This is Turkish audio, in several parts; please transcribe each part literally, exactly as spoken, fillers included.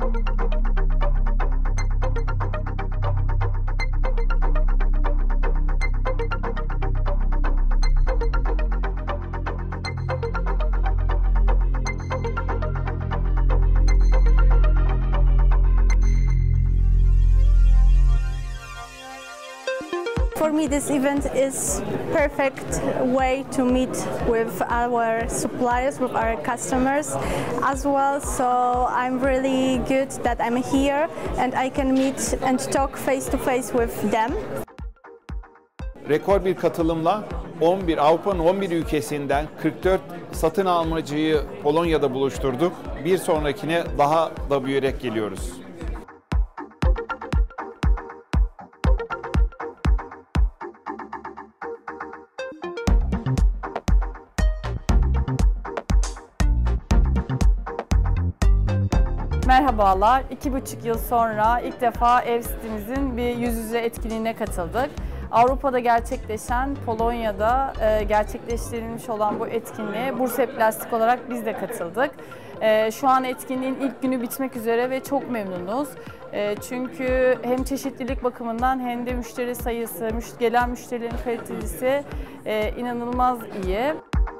For me, this event is perfect way to meet with our suppliers, with our customers as well. So I'm really good that I'm here and I can meet and talk face to face with them. Rekor bir katılımla on bir Avrupa'nın on bir ülkesinden kırk dört satın almacıyı Polonya'da buluşturduk. Bir sonrakine daha da büyüyerek geliyoruz. Merhabalar, iki buçuk yıl sonra ilk defa Evstim'izin bir yüz yüze etkinliğine katıldık. Avrupa'da gerçekleşen, Polonya'da e, gerçekleştirilmiş olan bu etkinliğe Bursa Plastik olarak biz de katıldık. E, şu an etkinliğin ilk günü bitmek üzere ve çok memnunuz. E, çünkü hem çeşitlilik bakımından hem de müşteri sayısı, müş gelen müşterilerin kalitesi e, inanılmaz iyi.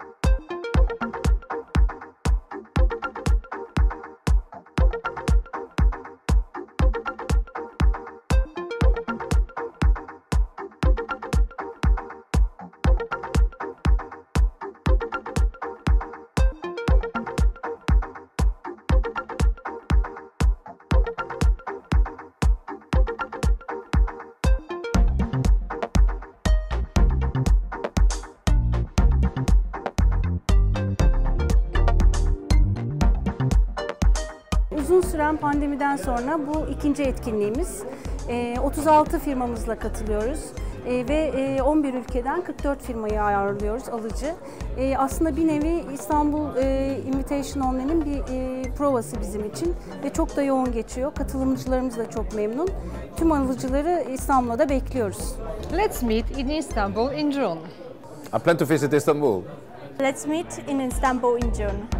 Uzun süren pandemiden sonra bu ikinci etkinliğimiz. otuz altı firmamızla katılıyoruz ve on bir ülkeden kırk dört firmayı ağırlıyoruz, alıcı. Aslında bir nevi İstanbul Invitation Online'nin bir provası bizim için ve çok da yoğun geçiyor. Katılımcılarımız da çok memnun. Tüm alıcıları İstanbul'da da bekliyoruz. Let's meet in Istanbul in June. I plan to visit Istanbul. Let's meet in Istanbul in June.